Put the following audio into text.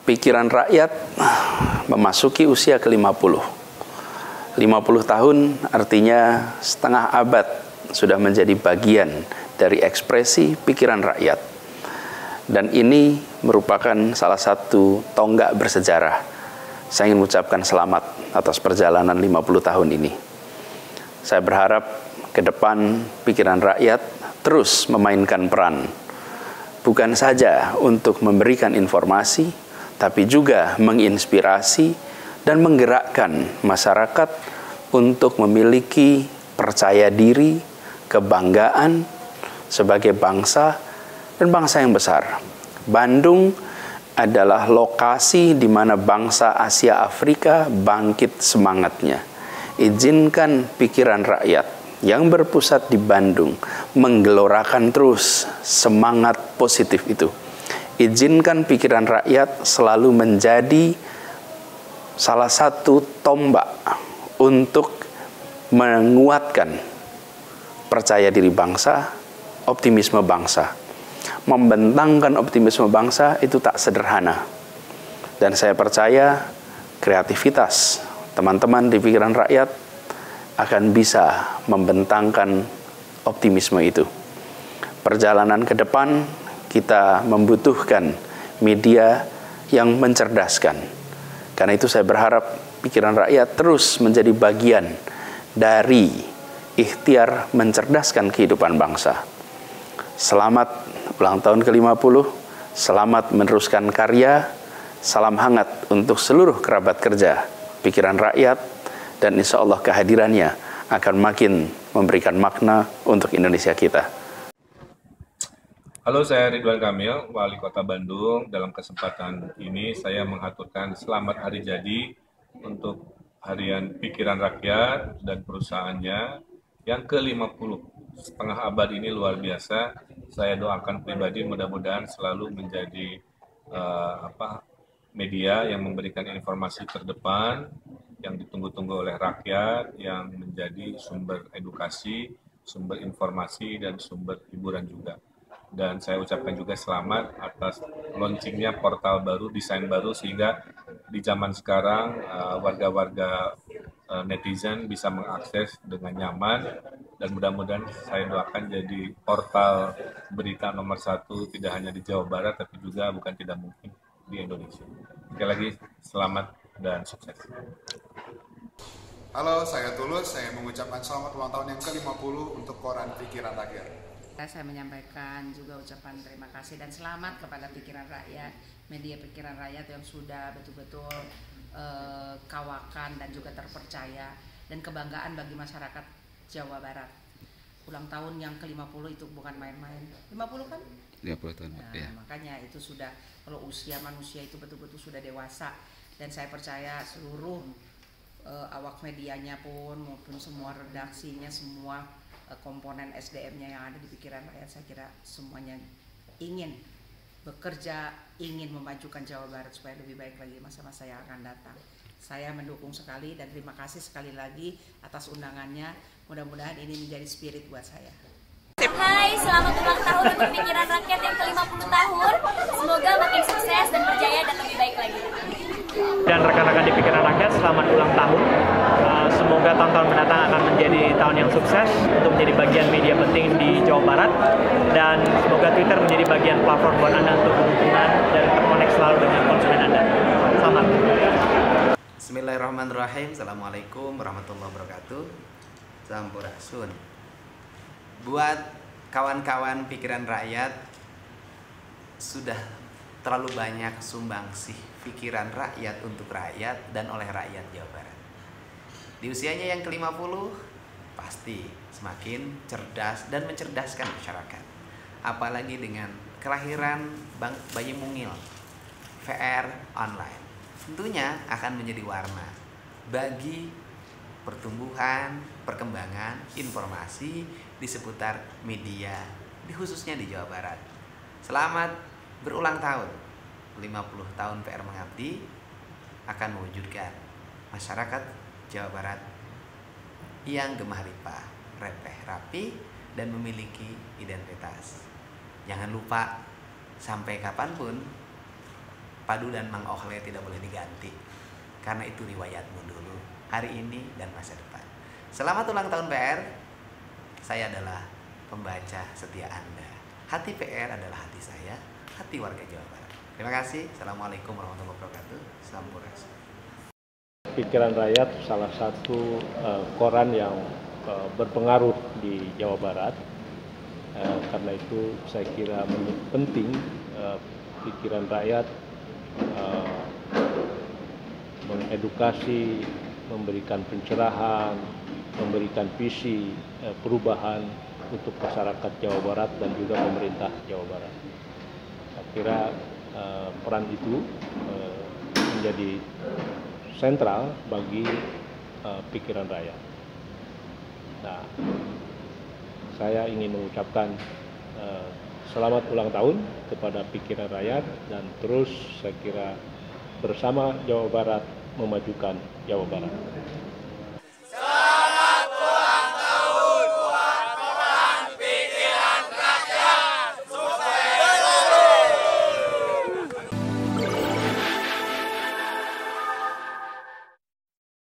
Pikiran rakyat memasuki usia ke-50. 50 tahun artinya setengah abad sudah menjadi bagian dari ekspresi pikiran rakyat. Dan ini merupakan salah satu tonggak bersejarah. Saya ingin mengucapkan selamat atas perjalanan 50 tahun ini. Saya berharap ke depan pikiran rakyat terus memainkan peran. Bukan saja untuk memberikan informasi, tapi juga menginspirasi dan menggerakkan masyarakat untuk memiliki percaya diri, kebanggaan sebagai bangsa dan bangsa yang besar. Bandung adalah lokasi di mana bangsa Asia Afrika bangkit semangatnya. Izinkan pikiran rakyat yang berpusat di Bandung menggelorakan terus semangat positif itu. Izinkan pikiran rakyat selalu menjadi salah satu tombak untuk menguatkan percaya diri bangsa, optimisme bangsa. Membentangkan optimisme bangsa itu tak sederhana. Dan saya percaya kreativitas teman-teman di pikiran rakyat akan bisa membentangkan optimisme itu. Perjalanan ke depan kita membutuhkan media yang mencerdaskan. Karena itu saya berharap pikiran rakyat terus menjadi bagian dari ikhtiar mencerdaskan kehidupan bangsa. Selamat ulang tahun ke-50, selamat meneruskan karya, salam hangat untuk seluruh kerabat kerja pikiran rakyat, dan insya Allah kehadirannya akan makin memberikan makna untuk Indonesia kita. Halo, saya Ridwan Kamil, Wali Kota Bandung. Dalam kesempatan ini saya mengaturkan selamat hari jadi untuk Harian Pikiran Rakyat dan perusahaannya yang ke-50. Setengah abad ini luar biasa. Saya doakan pribadi mudah-mudahan selalu menjadi media yang memberikan informasi terdepan, yang ditunggu-tunggu oleh rakyat, yang menjadi sumber edukasi, sumber informasi, dan sumber hiburan juga. Dan saya ucapkan juga selamat atas launchingnya portal baru, desain baru, sehingga di zaman sekarang warga-warga netizen bisa mengakses dengan nyaman, dan mudah-mudahan saya doakan jadi portal berita nomor 1 tidak hanya di Jawa Barat, tapi juga bukan tidak mungkin di Indonesia. Sekali lagi selamat dan sukses. Halo, saya Tulus. Saya mengucapkan selamat ulang tahun yang ke-50 untuk Koran Pikiran Rakyat. Saya menyampaikan juga ucapan terima kasih dan selamat kepada Pikiran Rakyat, media Pikiran Rakyat yang sudah betul-betul kawakan dan juga terpercaya dan kebanggaan bagi masyarakat Jawa Barat. Ulang tahun yang ke-50 itu bukan main-main. 50 kan? 50 tahun. Nah, ya. Makanya itu sudah, kalau usia manusia itu betul-betul sudah dewasa, dan saya percaya seluruh awak medianya pun maupun semua redaksinya, semua komponen SDM-nya yang ada di Pikiran Rakyat, saya kira semuanya ingin bekerja, ingin memajukan Jawa Barat supaya lebih baik lagi masa-masa yang akan datang. Saya mendukung sekali dan terima kasih sekali lagi atas undangannya. Mudah-mudahan ini menjadi spirit buat saya. Hai, selamat ulang tahun untuk Pikiran Rakyat yang ke-50 tahun. Semoga makin sukses dan berjaya dan lebih baik lagi. Dan rekan-rekan di Pikiran Rakyat, selamat ulang tahun. Semoga tahun-tahun mendatang akan menjadi tahun yang sukses untuk menjadi bagian media penting di Jawa Barat, dan semoga Twitter menjadi bagian platform buat Anda untuk berhubungan dan terkonek selalu dengan konsumen Anda. Selamat. Bismillahirrahmanirrahim. Assalamualaikum warahmatullahi wabarakatuh. Sampurasun. Buat kawan-kawan Pikiran Rakyat, sudah terlalu banyak sumbangsih pikiran rakyat untuk rakyat dan oleh rakyat Jawa Barat. Di usianya yang ke-50, pasti semakin cerdas dan mencerdaskan masyarakat. Apalagi dengan kelahiran Bang Bayi Mungil, VR online. Tentunya akan menjadi warna bagi pertumbuhan, perkembangan, informasi di seputar media, khususnya di Jawa Barat. Selamat berulang tahun. 50 tahun PR Mengabdi akan mewujudkan masyarakat Jawa Barat yang gemah limpah, repeh, rapi, dan memiliki identitas. Jangan lupa, sampai kapanpun Padu dan Mang Ohle tidak boleh diganti. Karena itu riwayatmu dulu, hari ini dan masa depan. Selamat ulang tahun PR. Saya adalah pembaca setia Anda. Hati PR adalah hati saya, hati warga Jawa Barat. Terima kasih. Assalamualaikum warahmatullahi wabarakatuh. Sampurasun. Pikiran Rakyat salah satu koran yang berpengaruh di Jawa Barat. Karena itu saya kira penting Pikiran Rakyat mengedukasi, memberikan pencerahan, memberikan visi perubahan untuk masyarakat Jawa Barat dan juga pemerintah Jawa Barat. Saya kira peran itu menjadi sentral bagi Pikiran Rakyat. Nah, saya ingin mengucapkan selamat ulang tahun kepada Pikiran Rakyat dan terus saya kira bersama Jawa Barat memajukan Jawa Barat.